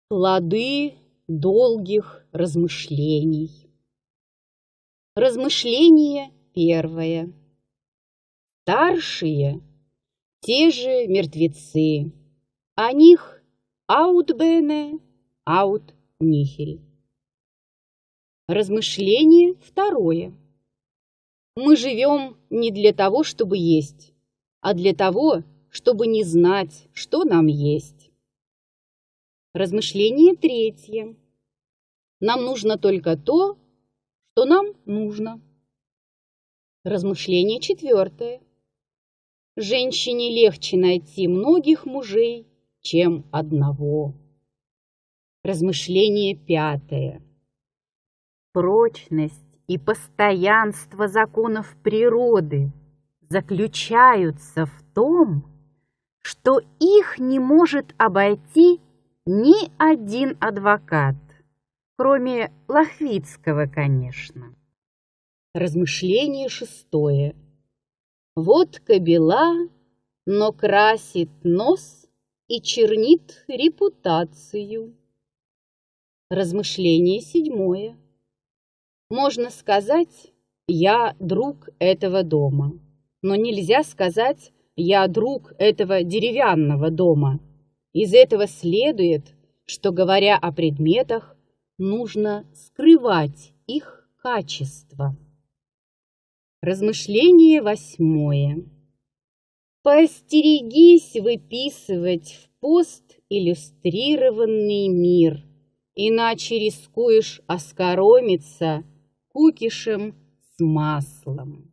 Плоды долгих размышлений. Размышление первое. Старшие, те же мертвецы, о них аут бене, аут нихиль. Размышление второе. Мы живем не для того, чтобы есть, а для того, чтобы не знать, что нам есть. Размышление третье. Нам нужно только то, что нам нужно. Размышление четвертое. Женщине легче найти многих мужей, чем одного. Размышление пятое. Прочность и постоянство законов природы заключаются в том, что их не может обойти ни один адвокат, кроме Лохвицкого, конечно. Размышление шестое. Водка бела, но красит нос и чернит репутацию. Размышление седьмое. Можно сказать, я друг этого дома, но нельзя сказать, я друг этого деревянного дома. Из этого следует, что, говоря о предметах, нужно скрывать их качество. Размышление восьмое. Поостерегись выписывать в пост иллюстрированный мир, иначе рискуешь оскоромиться кукишем с маслом.